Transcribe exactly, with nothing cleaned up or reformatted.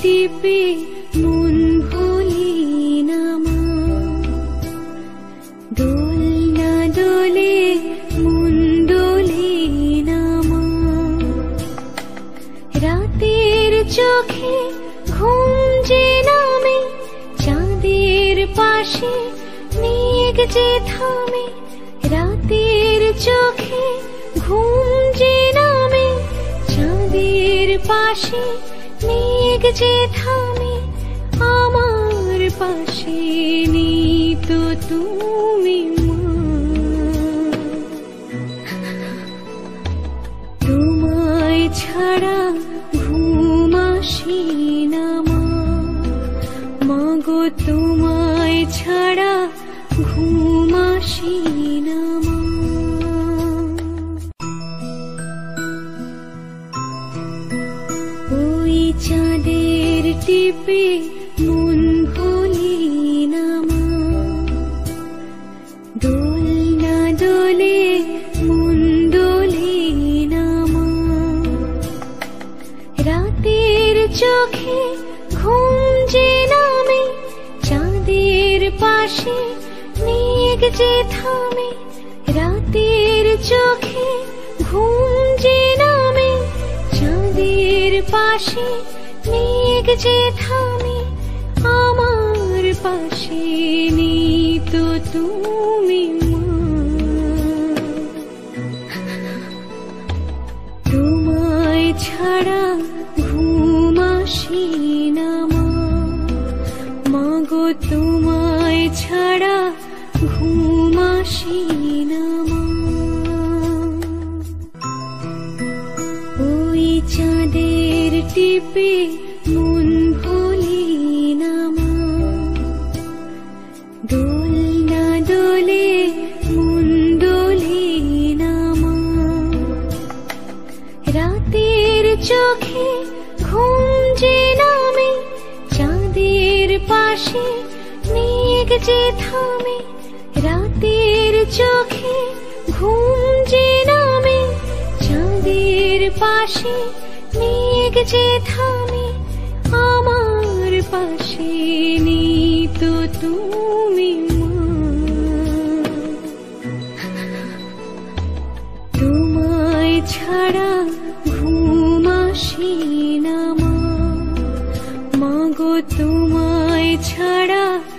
টিপে মন ভুলি না মা, দোলনা দোলে মন দোলে না মা। রাতের চোখে ঘুম যে নামে, চাঁদের পাশে মেঘ যে থামে। রাতের চোখে ঘুম যে নামে, চাঁদের পাশে মেঘ যে থামে। আমার পাশে নেই তো তুমি মা, তোমায় ছাড়া ঘুম আসে না মা, মাগো তোমায় ছাড়া ঘুম আসে না মা। ওই চাঁদের টিপে মন ভুলি না মা, দোলনা দোলে মন দোলে না মা। রাতের চোখে ঘুম যে নামে, চাঁদের পাশে মেঘ যে থামে। রাতের চোখে ঘুম যে নামে, চাঁদের পাশে মেঘ যে থামে। আমার পাশে নেই তো তুমি মা, তোমায় ছাড়া ঘুম আসে না মা, মাগো তোমায় ছাড়া ঘুম আসে না মা। ওই চাঁদের টিপে মন ভুলি না মা, দোলনা দোলে মন দোলে না মা। রাতের চোখে ঘুম যে নামে, চাঁদের পাশে মেঘ যে থামে। রাতের চোখে ঘুম যে নামে, চাঁদের পাশে মেঘ যে থামে। আমার পাশে নেই তো তুমি মা, তোমায় ছাড়া ঘুম আসে না মা, মাগো তোমায় ছাড়া